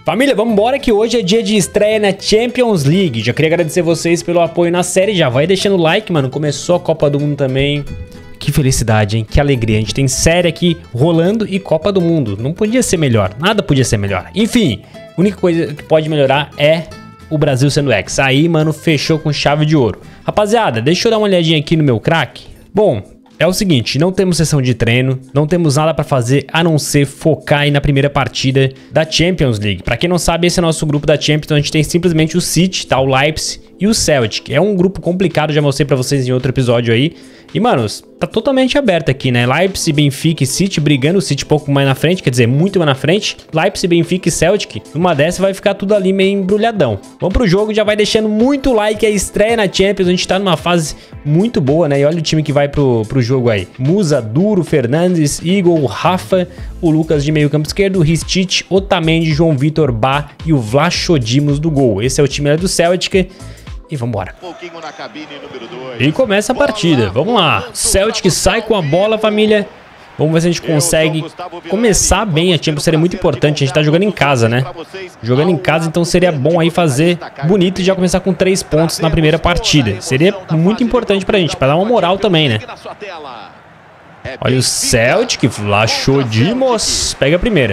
Família, vamos embora que hoje é dia de estreia na Champions League. Já queria agradecer vocês pelo apoio na série. Já vai deixando o like, mano. Começou a Copa do Mundo também. Que felicidade, hein? Que alegria. A gente tem série aqui rolando e Copa do Mundo. Não podia ser melhor. Nada podia ser melhor. Enfim, a única coisa que pode melhorar é o Brasil sendo ex. Aí, mano, fechou com chave de ouro. Rapaziada, deixa eu dar uma olhadinha aqui no meu craque. Bom, é o seguinte, não temos sessão de treino, não temos nada pra fazer a não ser focar aí na primeira partida da Champions League. Pra quem não sabe, esse é o nosso grupo da Champions, então a gente tem simplesmente o City, tá? O Leipzig e o Celtic. É um grupo complicado, já mostrei pra vocês em outro episódio aí. E, mano, tá totalmente aberto aqui, né? Leipzig, Benfica e City brigando, o City um pouco mais na frente, quer dizer, muito mais na frente. Leipzig, Benfica e Celtic, numa dessa vai ficar tudo ali meio embrulhadão. Vamos pro jogo, já vai deixando muito like, a estreia na Champions, a gente tá numa fase muito boa, né? E olha o time que vai pro jogo aí. Musa, Duro, Fernandes, Igor, Rafa, o Lucas de meio campo esquerdo, Ristich, Otamendi, João Vitor, Bá e o Vlachodimos do gol. Esse é o time do Celtic. E vambora. E começa a partida. Vamos lá. Celtic sai com a bola, família. Vamos ver se a gente consegue começar bem. A Champions seria muito importante. A gente tá jogando em casa, né? Jogando em casa, então seria bom aí fazer bonito e já começar com 3 pontos na primeira partida. Seria muito importante pra gente, pra dar uma moral também, né? Olha o Celtic, Vlachodimos. Pega a primeira.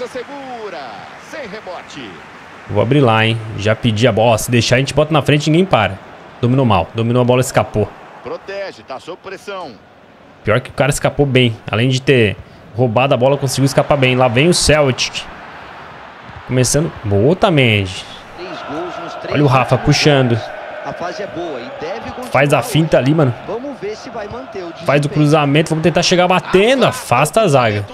Vou abrir lá, hein? Já pedi a bola. Se deixar, a gente bota na frente e ninguém para. Dominou mal. Dominou a bola e escapou. Protege, tá sob pressão. Pior que o cara escapou bem. Além de ter roubado a bola, conseguiu escapar bem. Lá vem o Celtic. Começando. Boa, Otamendi. Olha o Rafa puxando. Faz a finta ali, mano. Faz o cruzamento. Vamos tentar chegar batendo. Afasta a zaga.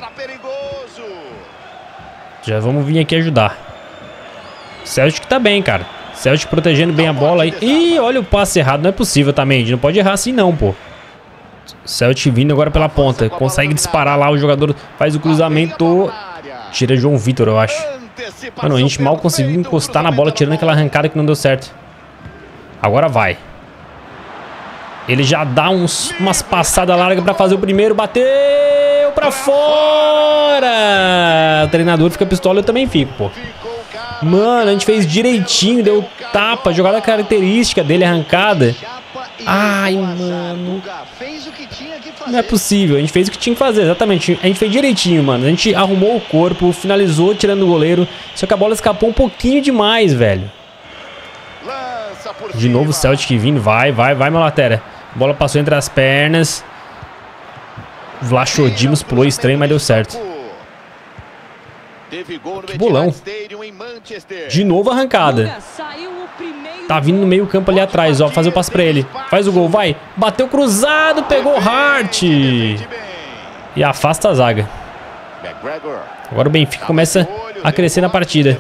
Já vamos vir aqui ajudar. Celtic tá bem, cara. Celtic protegendo bem a bola aí. Ih, olha o passe errado. Não é possível também. Não pode errar assim não, pô. Celtic vindo agora pela ponta. Consegue disparar lá. O jogador faz o cruzamento. Tira João Vitor, eu acho. Mano, a gente mal conseguiu encostar na bola, tirando aquela arrancada que não deu certo. Agora vai. Ele já dá umas passadas largas pra fazer o primeiro. Bateu pra fora. O treinador fica pistola, eu também fico, pô. Mano, a gente fez direitinho, deu tapa, jogada característica dele, arrancada. Ai, mano. Não é possível, a gente fez o que tinha que fazer, exatamente. A gente fez direitinho, mano. A gente arrumou o corpo, finalizou tirando o goleiro. Só que a bola escapou um pouquinho demais, velho. De novo o Celtic vindo, vai, meu lateral. A bola passou entre as pernas. Vlachodimos pulou estranho, mas deu certo. Que bolão. De novo arrancada. Tá vindo no meio campo ali atrás, ó. Fazer o passe pra ele. Faz o gol, vai. Bateu cruzado, pegou o Hart. E afasta a zaga. Agora o Benfica começa a crescer na partida.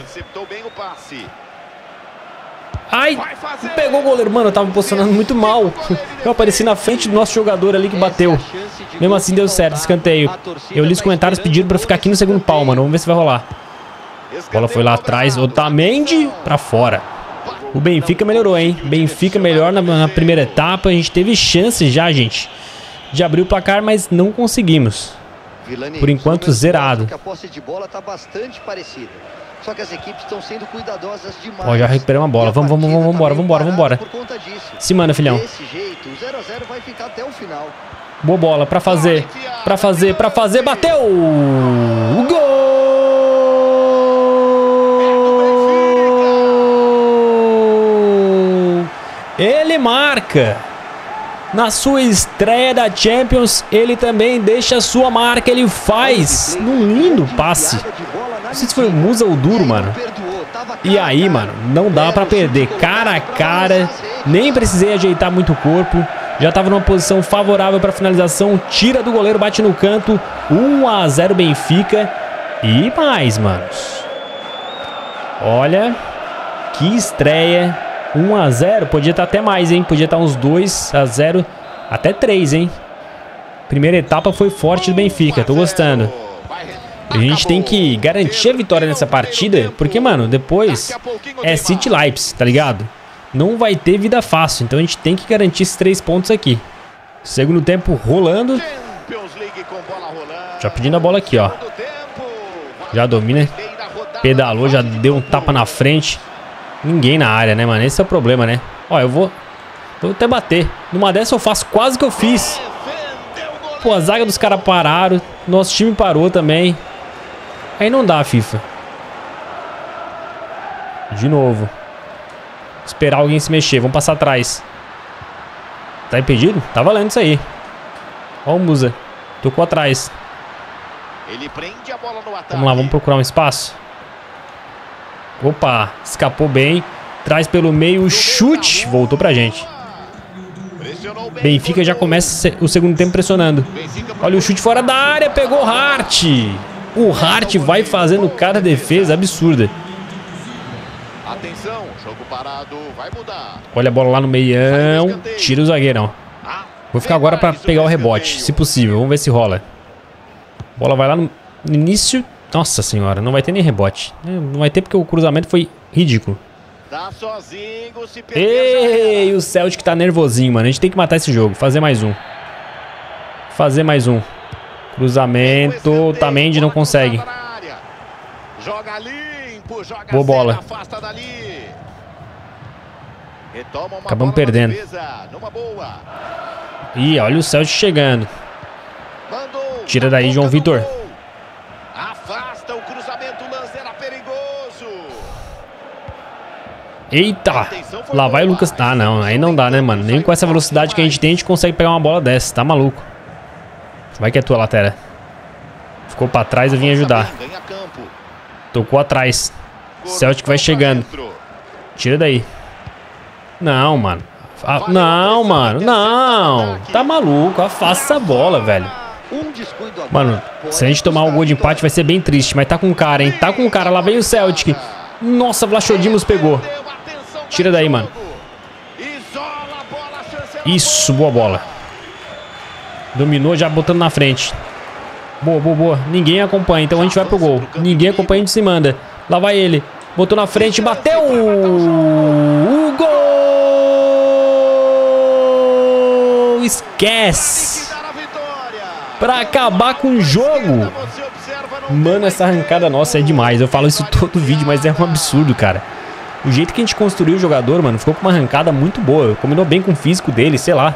Ai, pegou o goleiro. Mano, eu tava me posicionando muito mal. Eu apareci na frente do nosso jogador ali que bateu. Mesmo assim deu certo, escanteio. Eu li os comentários pedindo pra ficar aqui no segundo pau, mano. Vamos ver se vai rolar. A bola foi lá atrás. Otamendi pra fora. O Benfica melhorou, hein? Benfica melhor na primeira etapa. A gente teve chances já, gente, de abrir o placar, mas não conseguimos. Por enquanto, zerado. Só que as equipes estão sendo cuidadosas demais. Ó, já recuperamos a bola. Vamos embora. Se manda, filhão. Boa bola pra fazer. Bateu! Gol! Ele marca. Na sua estreia da Champions, ele também deixa a sua marca. Ele faz num lindo passe. Não sei se foi o Musa ou o Duro, mano. E aí, mano, não dá pra perder. Cara a cara. Nem precisei ajeitar muito o corpo. Já tava numa posição favorável pra finalização. Tira do goleiro, bate no canto. 1 a 0 Benfica. E mais, manos. Olha. Que estreia. 1 a 0. Podia estar até mais, hein? Podia estar uns 2 a 0. Até 3, hein? Primeira etapa foi forte do Benfica. Tô gostando. A gente tem que garantir a vitória nessa partida, porque, mano, depois é City Leipzig, tá ligado? Não vai ter vida fácil, então a gente tem que garantir esses 3 pontos aqui. Segundo tempo rolando. Já pedindo a bola aqui, ó. Já domina. Pedalou, já deu um tapa na frente. Ninguém na área, né, mano? Esse é o problema, né? Ó, eu vou até bater. Numa dessa eu faço quase que eu fiz. Pô, a zaga dos caras pararam. Nosso time parou também. Aí não dá, FIFA. De novo. Esperar alguém se mexer. Vamos passar atrás. Tá impedido? Tá valendo isso aí. Ó o Musa. Tocou atrás. Ele prende a bola no ataque. Vamos lá, vamos procurar um espaço. Opa, escapou bem. Traz pelo meio o chute. Voltou pra gente. Benfica já começa o segundo tempo pressionando. Olha o chute fora da área. Pegou o Hart. O Hart vai fazendo cada defesa absurda. Atenção, jogo parado, vai mudar. Olha a bola lá no meião. Tira o zagueirão. Vou ficar agora pra pegar o rebote, se possível. Vamos ver se rola. A bola vai lá no início. Nossa senhora, não vai ter nem rebote. Não vai ter porque o cruzamento foi ridículo. Ei, o Celtic tá nervosinho, mano. A gente tem que matar esse jogo. Fazer mais um. Fazer mais um. Cruzamento. Tamendi não consegue. Boa bola. Acabamos perdendo. Ih, olha o Celtic chegando. Tira daí, João Vitor. Afasta o cruzamento, lance era perigoso. Eita! Lá vai o Lucas. Ah, não. Aí não dá, né, mano? Nem com essa velocidade que a gente consegue pegar uma bola dessa. Tá maluco. Vai que é tua, Latera. Ficou pra trás, eu vim ajudar. Tocou atrás. Celtic vai chegando. Tira daí. Não, mano. Não, mano. Não. Tá maluco. Afasta essa bola, velho. Mano, se a gente tomar um gol de empate vai ser bem triste. Mas tá com cara, hein? Tá com cara. Lá vem o Celtic. Nossa, Vlachodimos pegou. Tira daí, mano. Isso, boa bola. Dominou já botando na frente. Boa, boa, boa. Ninguém acompanha, então a gente vai pro gol. Ninguém acompanha, a gente se manda. Lá vai ele. Botou na frente, bateu. O gol! Esquece. Pra acabar com o jogo. Mano, essa arrancada nossa é demais. Eu falo isso todo vídeo, mas é um absurdo, cara. O jeito que a gente construiu o jogador, mano, ficou com uma arrancada muito boa. Combinou bem com o físico dele, sei lá.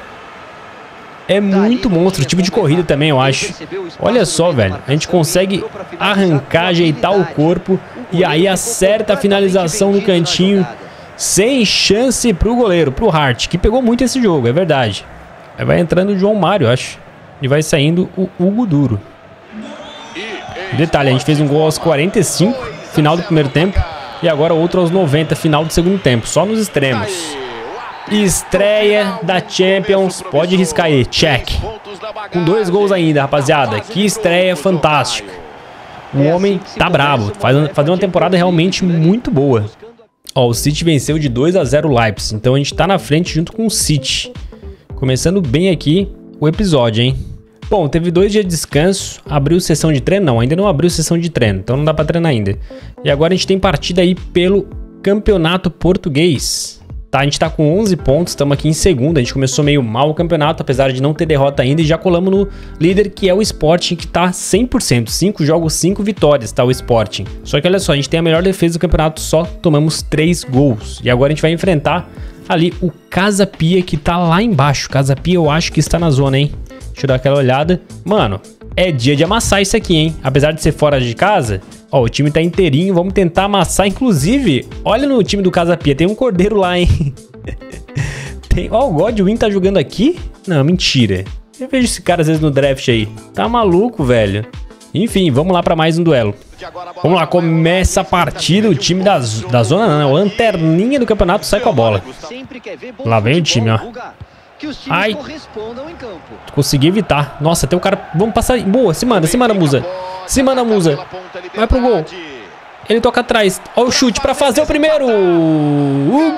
É muito monstro, tipo de corrida também, eu acho. Olha só, velho. A gente consegue arrancar, ajeitar o corpo e aí acerta a finalização no cantinho. Sem chance pro goleiro, pro Hart, que pegou muito esse jogo, é verdade. Aí vai entrando o João Mário, acho. E vai saindo o Hugo Duro. Detalhe, a gente fez um gol aos 45, final do primeiro tempo. E agora outro aos 90, final do segundo tempo. Só nos extremos. Estreia da Champions. Pode riscar aí, check. Com 2 gols ainda, rapaziada. Que estreia fantástica. O homem tá bravo. Fazendo uma temporada realmente muito boa. Ó, o City venceu de 2-0 o Leipzig. Então a gente tá na frente junto com o City. Começando bem aqui o episódio, hein? Bom, teve 2 dias de descanso. Abriu sessão de treino? Não, ainda não abriu sessão de treino. Então não dá pra treinar ainda. E agora a gente tem partida aí pelo Campeonato Português. Tá, a gente tá com 11 pontos, estamos aqui em segundo. A gente começou meio mal o campeonato, apesar de não ter derrota ainda. E já colamos no líder, que é o Sporting, que tá 100%. 5 jogos, 5 vitórias, tá o Sporting. Só que olha só, a gente tem a melhor defesa do campeonato, só tomamos 3 gols. E agora a gente vai enfrentar ali o Casa Pia, que tá lá embaixo. Casa Pia eu acho que está na zona, hein? Deixa eu dar aquela olhada. Mano, é dia de amassar isso aqui, hein? Apesar de ser fora de casa, ó, o time tá inteirinho. Vamos tentar amassar. Inclusive, olha no time do Casa Pia, tem um cordeiro lá, hein? Ó, o Godwin tá jogando aqui? Não, mentira. Eu vejo esse cara às vezes no draft aí. Tá maluco, velho. Enfim, vamos lá pra mais um duelo. Vamos lá, começa a partida. O time da zona, não, a lanterninha do campeonato sai com a bola. Lá vem o time, ó. Ai, consegui evitar. Nossa, tem um cara. Vamos passar. Boa, se manda, Musa. Se manda, Musa. Vai pro gol. Ele toca atrás. Olha o chute pra fazer o primeiro. O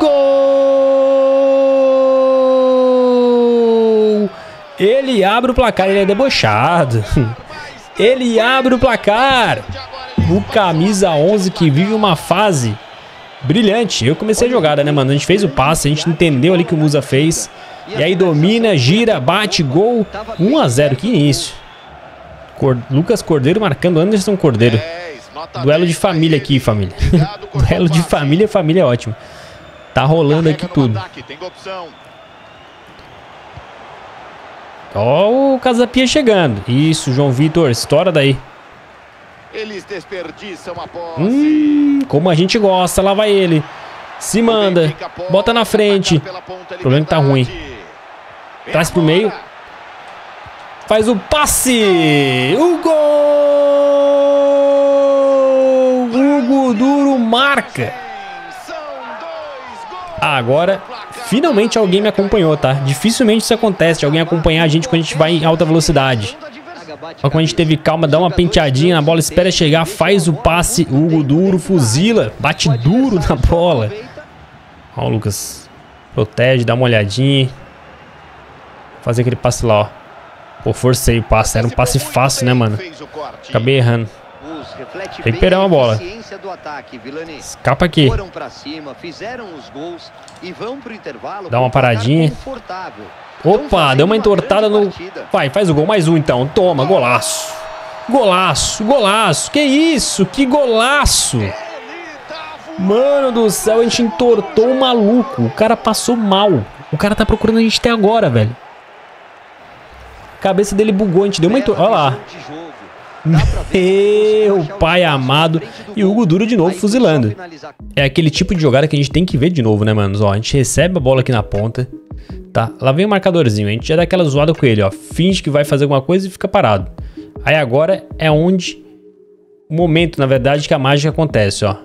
gol. Ele abre o placar. Ele é debochado. Ele abre o placar. O camisa 11 que vive uma fase brilhante. Eu comecei a jogada, né, mano? A gente fez o passe, a gente entendeu ali que o Musa fez. E aí domina, gira, bate, gol. 1-0, que início. Lucas Cordeiro marcando Anderson Cordeiro. Duelo de família aqui, família. Duelo de família, família é ótimo. Tá rolando aqui tudo. Ó, o Casapia chegando. Isso, João Vitor, estoura daí. Eles desperdiçam a posse. Como a gente gosta, lá vai ele. Se manda, bota na frente. O problema é que tá ruim. Traz pro meio. Faz o passe. O gol! Hugo Duro marca. Agora, finalmente alguém me acompanhou, tá? Dificilmente isso acontece, de alguém acompanhar a gente quando a gente vai em alta velocidade. Olha como a gente teve calma, dá uma penteadinha na bola, espera chegar, faz o passe. Hugo Duro fuzila, bate duro na bola. Ó, o Lucas protege, dá uma olhadinha. Fazer aquele passe lá, ó. Pô, forcei o passe, era um passe fácil, né, mano? Acabei errando. Recuperamos a bola. Escapa aqui. Dá uma paradinha. Opa, deu uma entortada no... Vai, faz o gol, mais um então. Toma, golaço. Golaço, golaço. Que isso, que golaço. Mano do céu, a gente entortou o maluco. O cara passou mal. O cara tá procurando a gente até agora, velho. A cabeça dele bugou, a gente deu uma entortada. Olha lá. Meu pai amado. E o Hugo Duro de novo fuzilando. É aquele tipo de jogada que a gente tem que ver de novo, né, manos? Ó, a gente recebe a bola aqui na ponta. Tá, lá vem o marcadorzinho. A gente já dá aquela zoada com ele, ó. Finge que vai fazer alguma coisa e fica parado. Aí agora é onde... O momento, na verdade, que a mágica acontece, ó.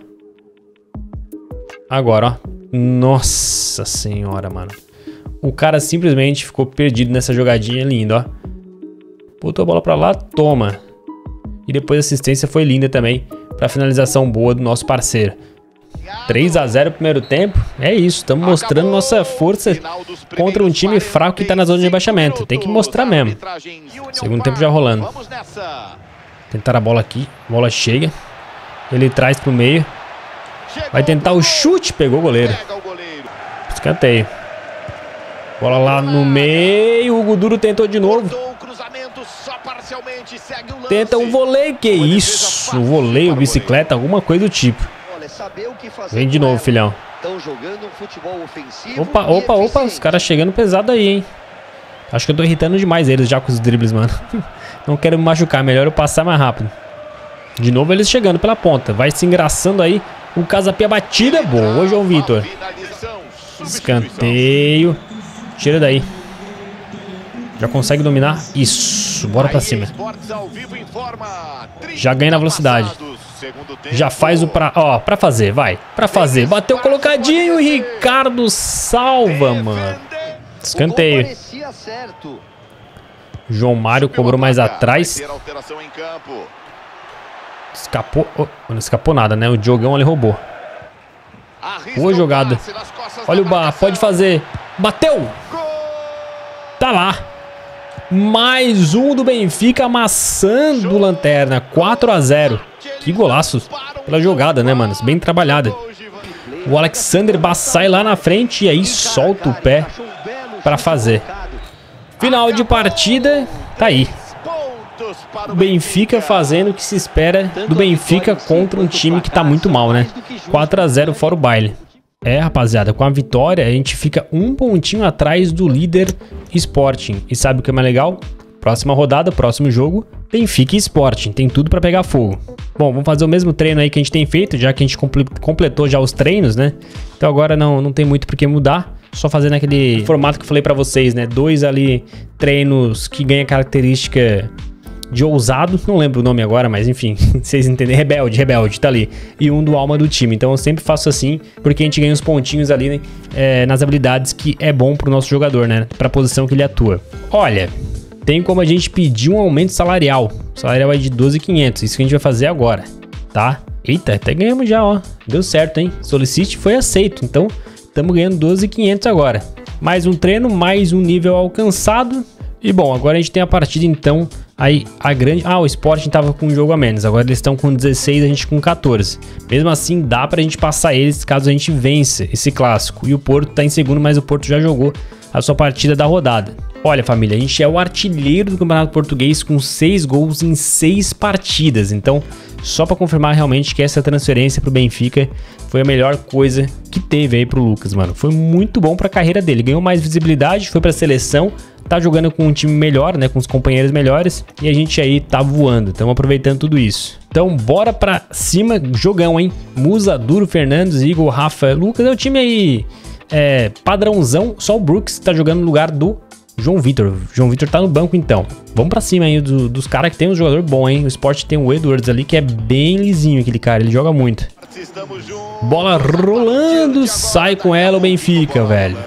Agora, ó. Nossa senhora, mano. O cara simplesmente ficou perdido nessa jogadinha linda, ó. Botou a bola pra lá, toma. E depois a assistência foi linda também pra finalização boa do nosso parceiro. 3 a 0 primeiro tempo. É isso, estamos mostrando nossa força contra um time fraco que tá na zona de rebaixamento. Tem que mostrar mesmo. Segundo tempo já rolando. Tentar a bola aqui, a bola chega. Ele traz pro meio. Vai tentar o chute, pegou o goleiro. Escanteio. Bola lá no meio, o Hugo Duro tentou de novo. Tenta um voleio, que isso? Voleio, bicicleta, alguma coisa do tipo. Vem de novo, filhão. Opa, opa, opa, os caras chegando pesado aí, hein? Acho que eu tô irritando demais eles já com os dribles, mano. Não quero me machucar, melhor eu passar mais rápido. De novo eles chegando pela ponta. Vai se engraçando aí. O Casapia batida, boa, João Vitor. Escanteio. Tira daí. Já consegue dominar? Isso, bora pra cima. Já ganha na velocidade. Já faz o pra fazer, vai. Pra fazer, bateu colocadinho. Ricardo salva, mano. Escanteio. João Mário cobrou mais atrás. Escapou. Oh, não escapou nada, né? O Diogão ali roubou. Boa jogada. Olha o Bar, pode fazer. Bateu. Tá lá. Mais um do Benfica amassando o Lanterna. 4 a 0. Que golaço pela jogada, né, manos? Bem trabalhada. O Alexander sai lá na frente e aí solta o pé pra fazer. Final de partida. Tá aí. O Benfica fazendo o que se espera do Benfica contra um time que tá muito mal, né? 4 a 0 fora o baile. É, rapaziada, com a vitória a gente fica um pontinho atrás do líder Sporting. E sabe o que é mais legal? Próxima rodada, próximo jogo, Benfica e Sporting. Tem tudo pra pegar fogo. Bom, vamos fazer o mesmo treino aí que a gente tem feito, já que a gente completou já os treinos, né? Então agora não tem muito por que mudar. Só fazer naquele formato que eu falei pra vocês, né? 2 ali treinos que ganha característica de ousado, não lembro o nome agora, mas enfim, vocês entendem, rebelde, tá ali. E um do alma do time, então eu sempre faço assim, porque a gente ganha uns pontinhos ali, né, nas habilidades que é bom pro nosso jogador, né, pra posição que ele atua. Olha, tem como a gente pedir um aumento salarial, o salarial é de 12.500, isso que a gente vai fazer agora, tá? Eita, até ganhamos já, ó, deu certo, hein, solicite foi aceito, então estamos ganhando 12.500 agora. Mais um treino, mais um nível alcançado. E bom, agora a gente tem a partida então, aí a grande... Ah, o Sporting tava com um jogo a menos, agora eles estão com 16, a gente com 14. Mesmo assim, dá pra gente passar eles caso a gente vença esse clássico. E o Porto tá em segundo, mas o Porto já jogou a sua partida da rodada. Olha, família, a gente é o artilheiro do Campeonato Português com 6 gols em 6 partidas. Então, só pra confirmar realmente que essa transferência pro Benfica foi a melhor coisa que teve aí pro Lucas, mano. Foi muito bom pra carreira dele. Ganhou mais visibilidade, foi pra seleção, tá jogando com um time melhor, né? Com os companheiros melhores. E a gente aí tá voando. Estamos aproveitando tudo isso. Então, bora pra cima. Jogão, hein? Musa, Duro, Fernandes, Igor, Rafa, Lucas. É o time aí padrãozão. Só o Brooks tá jogando no lugar do João Vitor. João Vitor tá no banco, então. Vamos pra cima aí dos caras que tem um jogador bom, hein? O Sport tem o Edwards ali, que é bem lisinho aquele cara. Ele joga muito. Bola rolando. Sai com ela o Benfica, velho.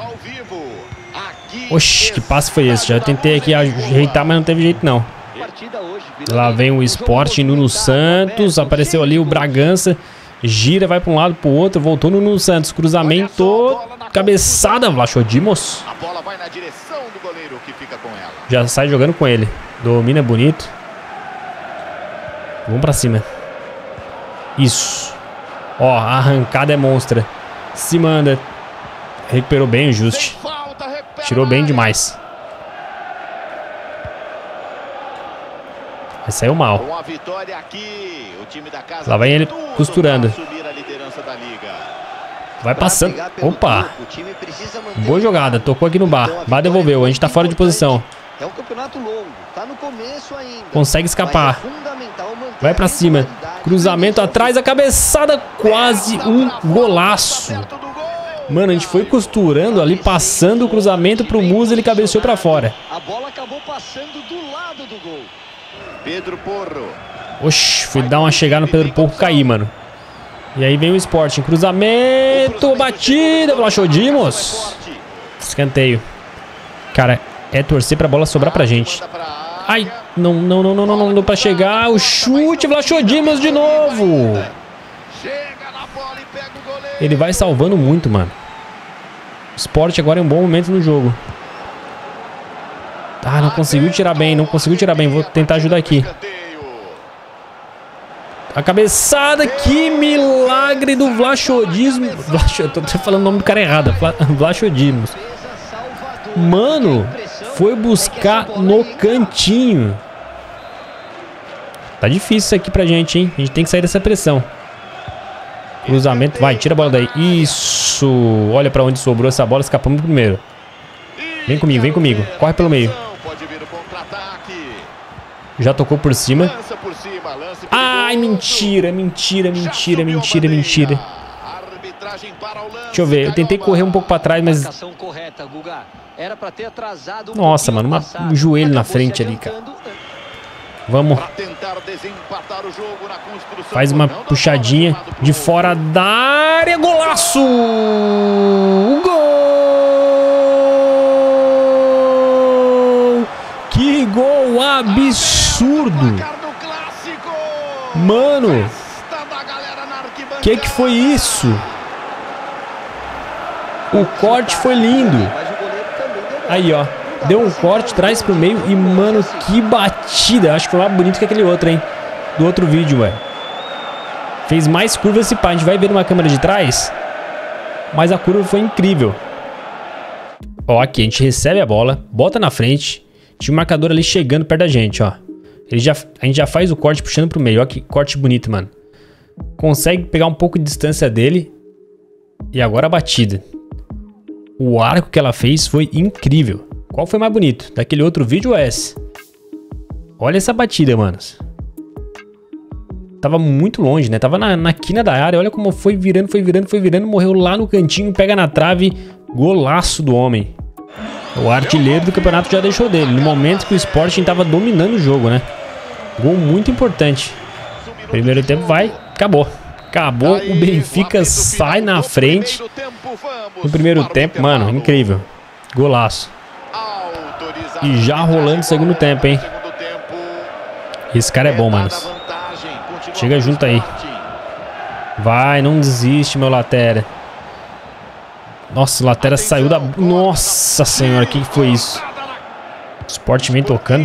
Oxi, que passe foi esse? Já tentei aqui ajeitar, mas não teve jeito, não. Lá vem o Sport, Nuno Santos. Apareceu ali o Bragança. Gira, vai pra um lado, pro outro. Voltou no Nuno Santos. Cruzamento. Cabeçada. Vlachodimos. A bola vai na direção do goleiro que fica com ela. Já sai jogando com ele. Domina bonito. Vamos pra cima. Isso. Ó, a arrancada é monstra. Se manda. Recuperou bem o Juste. Tirou bem demais. Mas saiu mal. Lá vai ele costurando. Vai passando. Opa. Boa jogada. Tocou aqui no Bar. Bar devolveu. A gente tá fora de posição. É um campeonato longo. Tá no começo ainda. Consegue escapar. Vai pra cima. Cruzamento atrás. A cabeçada. Quase um golaço. Mano, a gente foi costurando ali, passando o cruzamento pro Musa, ele cabeceou pra fora. A bola acabou passando do lado do gol. Pedro Porro. Oxi, fui dar uma chegada no Pedro Porro, cair, mano. E aí vem o Sporting, cruzamento, batida, Vlachodimos. Escanteio. Cara, é torcer pra bola sobrar pra gente. Ai, não deu pra chegar. O chute, Vlachodimos de novo. Ele vai salvando muito, mano. O Sport agora é um bom momento no jogo. Ah, não conseguiu tirar bem, não conseguiu tirar bem. Vou tentar ajudar aqui. A cabeçada, que milagre do Vlachodimos. Eu tô falando o nome do cara errado. Vlachodimos. Mano, foi buscar no cantinho. Tá difícil isso aqui pra gente, hein? A gente tem que sair dessa pressão. Cruzamento, vai, tira a bola daí. Isso, olha pra onde sobrou essa bola, escapamos primeiro. Vem comigo, corre pelo meio. Já tocou por cima. Ai, mentira. Deixa eu ver, eu tentei correr um pouco pra trás, mas... Nossa, mano, um joelho na frente ali, cara. Vamos. Faz uma puxadinha de fora da área. Golaço! Gol! Que gol absurdo! Mano! Que foi isso? O corte foi lindo. Aí, ó. Deu um corte, traz pro meio e, mano, que batida. Acho que foi mais bonito que aquele outro, hein? Do outro vídeo, ué. Fez mais curva esse pá. A gente vai ver numa câmera de trás. Mas a curva foi incrível. Ó, aqui, a gente recebe a bola, bota na frente. Tinha um marcador ali chegando perto da gente, ó. A gente já faz o corte puxando pro meio. Ó, que corte bonito, mano. Consegue pegar um pouco de distância dele. E agora a batida. O arco que ela fez foi incrível. Qual foi mais bonito? Daquele outro vídeo ou esse? Olha essa batida, manos. Tava muito longe, né? Tava na quina da área. Olha como foi virando. Morreu lá no cantinho, pega na trave. Golaço do homem. O artilheiro do campeonato já deixou dele. No momento que o Sporting tava dominando o jogo, né? Gol muito importante. Primeiro tempo vai. Acabou. Acabou. O Benfica sai na frente. No primeiro tempo, mano, incrível. Golaço. E já rolando o segundo tempo, hein? Esse cara é bom, manos. Chega junto aí. Vai, não desiste, meu Latera. Nossa, o Latera saiu da... Nossa senhora, o que foi isso? O Sport vem tocando.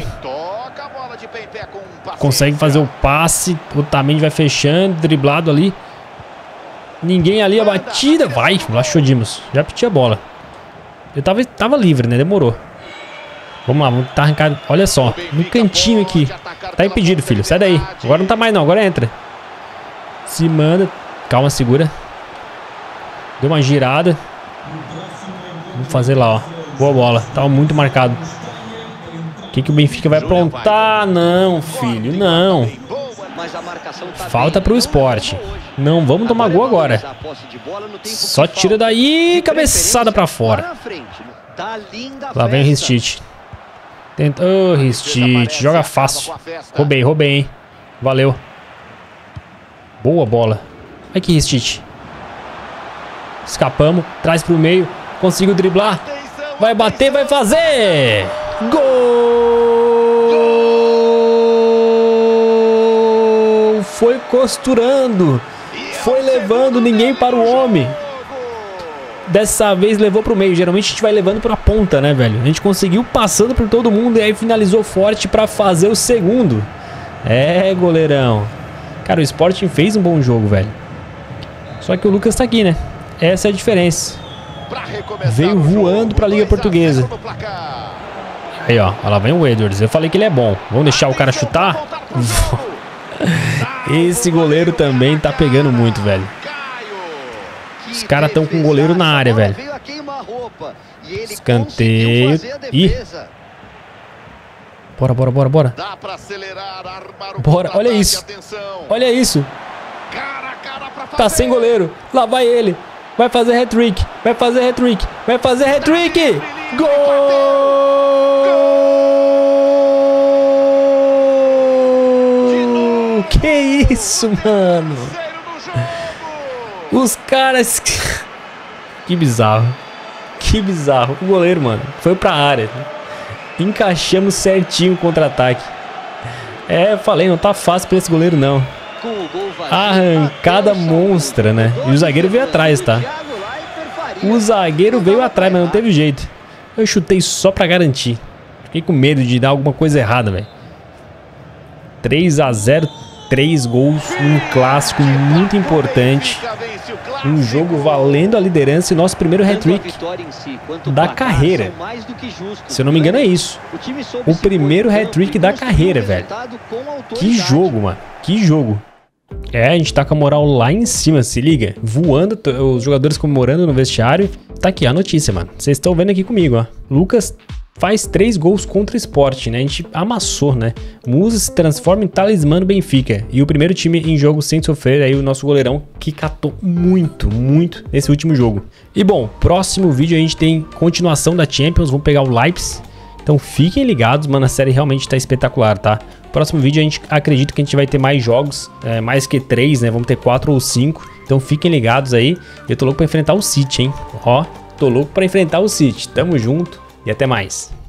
Consegue fazer o passe. O Otamendi vai fechando, driblado ali. Ninguém ali, a batida. Vai, Vlachodimos. Já pedi a bola. Eu tava livre, né? Demorou. Vamos lá, vamos tentar arrancar. Olha só, no cantinho aqui. Tá impedido, filho. Sai daí. Agora não tá mais não, agora entra. Se manda. Calma, segura. Deu uma girada. Vamos fazer lá, ó. Boa bola. Tava muito marcado. O que o Benfica vai aprontar? Não, filho, não. Falta pro Sport. Não vamos tomar gol agora. Só tira daí. Cabeçada pra fora. Lá vem o Ristich. Tenta. Ô, Ristich. Joga fácil. Roubei, hein. Valeu. Boa bola. Aqui, Ristich. Escapamos. Traz pro meio. Conseguiu driblar. Vai bater, vai fazer. Gol! Foi costurando. Foi levando ninguém para o homem. Dessa vez levou pro meio. Geralmente a gente vai levando pra ponta, né, velho? A gente conseguiu passando por todo mundo e aí finalizou forte pra fazer o segundo. É, goleirão. Cara, o Sporting fez um bom jogo, velho. Só que o Lucas tá aqui, né? Essa é a diferença. Veio voando pra Liga Portuguesa. Aí, ó. Lá vem o Edwards. Eu falei que ele é bom. Vamos deixar o cara chutar? Esse goleiro também tá pegando muito, velho. Os caras estão com o goleiro na área, velho. Escanteio. Ih. Bora. Bora, olha isso. Olha isso. Tá sem goleiro. Lá vai ele. Vai fazer hat-trick. Vai fazer hat-trick. Vai fazer hat-trick. Gol! Que isso, mano? Os caras... Que bizarro. Que bizarro. O goleiro, mano, foi pra área. Encaixamos certinho o contra-ataque. É, falei, não tá fácil pra esse goleiro, não. Arrancada monstra, né? E o zagueiro veio atrás, tá? O zagueiro veio atrás, mas não teve jeito. Eu chutei só pra garantir. Fiquei com medo de dar alguma coisa errada, velho. 3-0, 3 gols, um clássico muito importante. Um jogo valendo a liderança e nosso primeiro hat-trick da carreira. Se eu não me engano é isso. O primeiro hat-trick da carreira, velho. Que jogo, mano. Que jogo. É, a gente tá com a moral lá em cima, se liga. Voando, os jogadores comemorando no vestiário. Tá aqui a notícia, mano. Vocês estão vendo aqui comigo, ó. Lucas faz 3 gols contra o Sport, né? A gente amassou, né? Musa se transforma em talismã do Benfica. E o primeiro time em jogo sem sofrer, aí o nosso goleirão que catou muito nesse último jogo. E bom, próximo vídeo a gente tem continuação da Champions. Vamos pegar o Leipzig. Então fiquem ligados, mano. A série realmente tá espetacular, tá? Próximo vídeo a gente acredita que a gente vai ter mais jogos, mais que 3, né? Vamos ter 4 ou 5. Então fiquem ligados aí. Eu tô louco pra enfrentar o City, hein? Ó, tô louco pra enfrentar o City. Tamo junto e até mais.